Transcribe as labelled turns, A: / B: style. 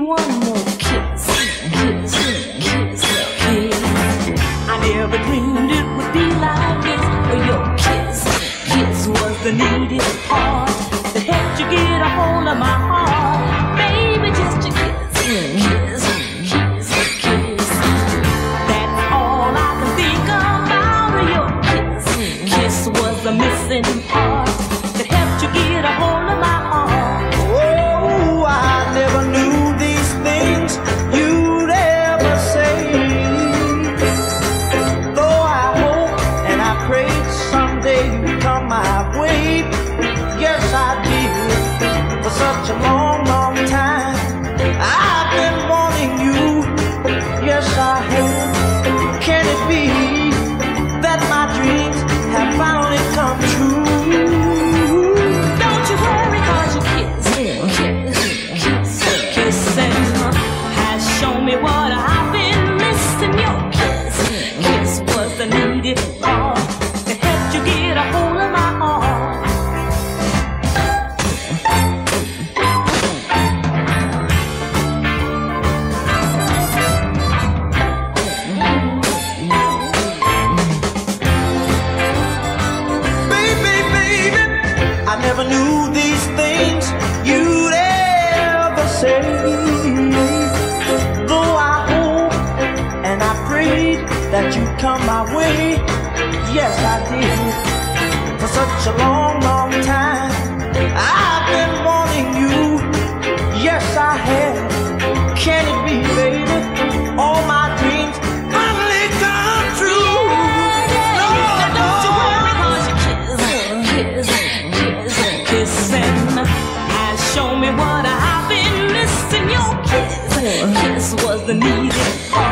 A: one more kiss, kiss, kiss, kiss. I never dreamed it would be like this. Your kiss, kiss was the needed part that helped you get a hold of my heart. Baby, just a kiss, kiss, kiss, kiss. That's all I can think about. Your kiss, kiss was the missing part that helped you get a hold of my heart.
B: Oh, I never knew these things you'd ever say. Though I hope and I prayed someday you'd come my way. Yes, I did. For such a long, long time I've been wanting you. Yes, I have. Can it be that my dreams have finally come true?
A: Don't you worry, 'cause your kiss, kissing has shown me what I've been missing. Your kiss, kiss was the needed part that helped you get a hold of my heart.
B: Baby, baby, I never knew these things you'd ever say. Though I hoped and I prayed that you'd come my way. Yes, I did. For such a long, long time I've been wanting you. Yes, I have. Can it be, baby? All my dreams finally come true. No,
A: Don't you
B: no.
A: worry, 'cause your kiss, kissing has shown me what I've been missing. Your kiss, kiss was the needed part